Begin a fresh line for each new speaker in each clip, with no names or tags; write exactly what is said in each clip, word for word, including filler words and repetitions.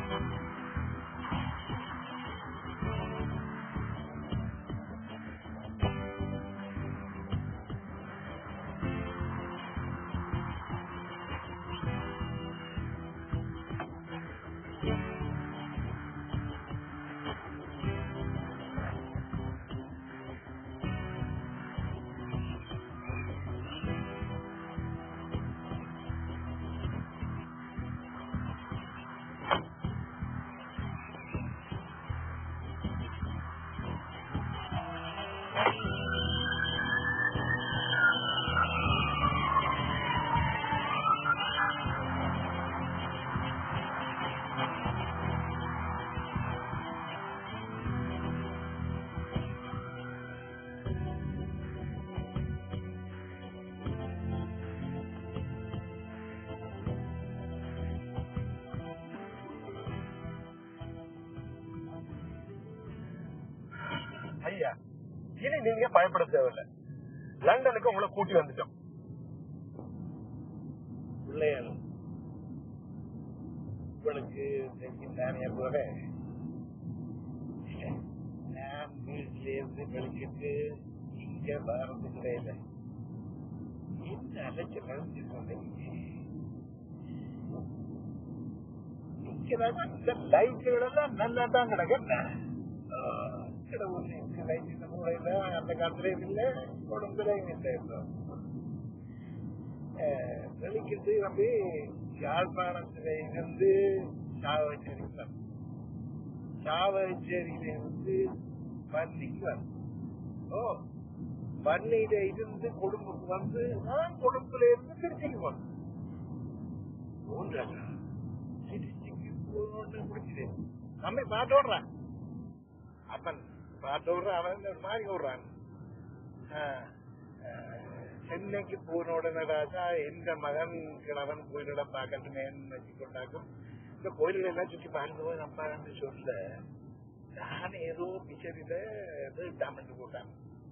ஐயா, இனி நீங்க பயப்பட தேவையில்லை. லண்டனுக்கு உங்களை கூட்டி வந்துட்டோம். பிள்ளைகள் உங்களுக்கு தானே போல நான் வீட்டில இருந்து வெளிக்கிட்டு இங்க வர்றது கிடையாது. என்ன அலைச்சல் இந்த லைட்டுகள் எல்லாம் நல்லா தான் கிடக்கு. அந்த காலத்திலையும் இல்லை, உடம்புலையும் இல்லை. வெளிக்கிட்டு வந்து யாழ்ப்பாணத்தில இருந்து சாவச்சேரி, சாவச்சேரியில இருந்து வன்னிக்கு வந்து, ஓ வன்னியில இருந்து கொழும்புக்கு வந்து கொழும்புல இருந்து திருச்சிக்கு வந்து திருச்சிக்கு போன்னு முடிச்சுது. நம்ம பாட்டு ஓடுறான், அப்பன் பாட்டு ஓடுறான், அவன் ஒரு மாதிரி ஓடுறான். சென்னைக்கு போன உடனே ராஜா எந்த மகன் கிழவன் கோயில்களை பார்க்கட்டுமேன்னு வச்சுக்கொண்டாக்கும். இந்த கோயில்கள் எல்லாம் சுற்றி பார்க்கும்போது நம்ம சொல்ல நான் ஏதோ பிச்சரில டாமண்டு போட்டான்.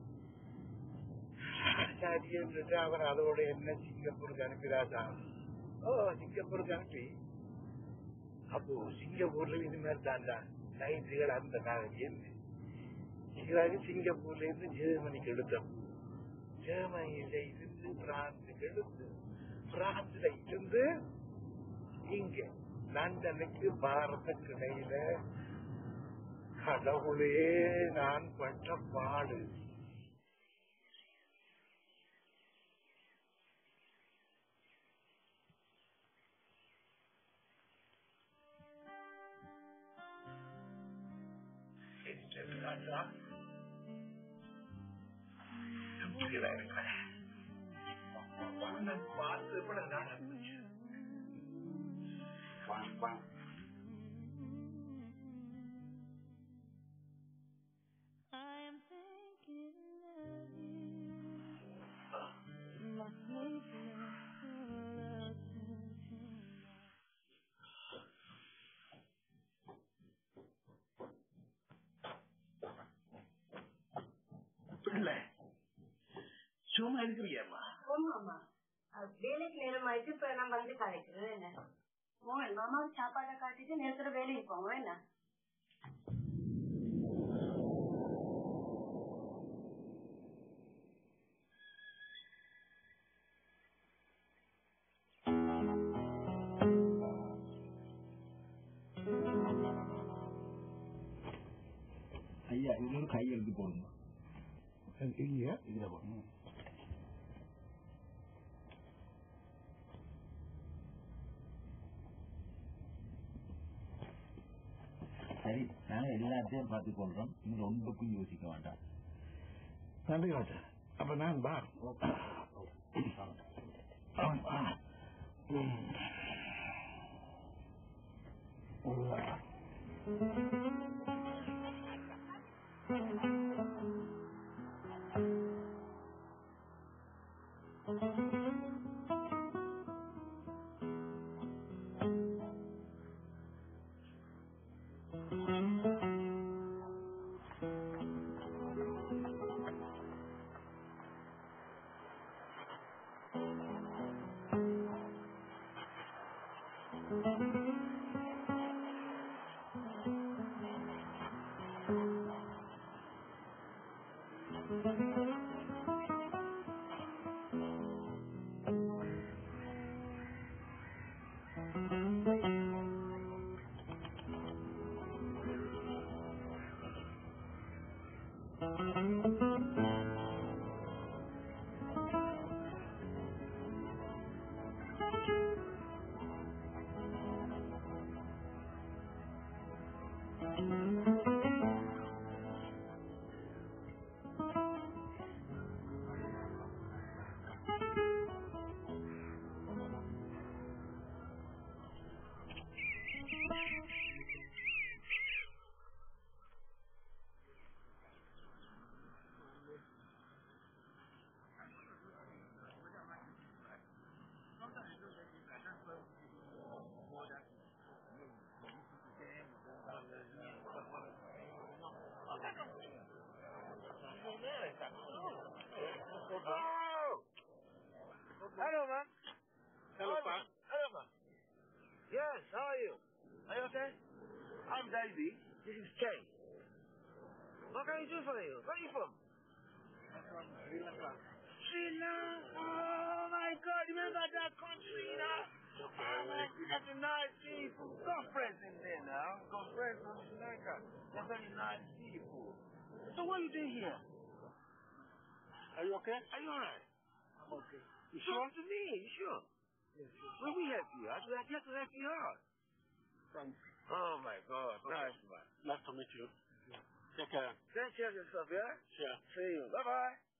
ஆச்சாரியன்ட்டு அவர் அதோட என்ன சிங்கப்பூருக்கு அனுப்பி ராஜா, ஓ சிங்கப்பூருக்கு அனுப்பி, அப்போ சிங்கப்பூர்ல இது மாதிரி தாண்டா லைட்டுகள் அந்த நாளைக்கு சிங்கப்பூர்ல இருந்து ஜெர்மனிக்கு எடுத்தோம். ஜெர்மனியில இருந்து பிரான்சுக்கு எடுத்து, பிரான்ஸ்ல இருந்து இங்க லண்டனுக்கு பாரத கிடையில கடவுளே நான் பட்ட பாடு. பார்த்து கூட நான் சும்மா இருக்கிறியாமா?
வேலைக்கு நேரம் ஆயிட்டு இப்ப நான் வந்து கலைக்கிறேன். என்ன மோகன் மாமாவுக்கு சாப்பாடை காட்டிட்டு நேரத்துல வேலைக்கு போவோம். என்ன
ஐயா இது கை எழுதி போடணும்.
இல்லையா
இதுல போடணும். சரி, நாங்க எல்லாத்தையும் பார்த்துக் கொள்றோம். நீங்க ஒன்றுக்கும் யோசிக்க வேண்டாம்.
நன்றி ராஜா. அப்ப நான் பா Oh! Hello, man. Hello, Pa. Hello, man. Yes, how are you? Are you okay? I'm Davey. This is Kay. What can I do for you? Where are you from? I'm from Sri Lanka. Sri Lanka? Oh, my God. Remember that country, you know? Oh, my goodness, a nice seafood. Conference in there now. Conference from Sri Lanka. That's very nice seafood. So what are you doing here? Are you okay? Are you alright? I'm okay. You sure? Talk to me. You sure? Yes, yes. When we help you, I do that just to help you out. Thanks. Oh, my God. Okay. Nice, man. Nice to meet you. Take care. Take care of yourself, yeah? Sure. See you. Bye-bye.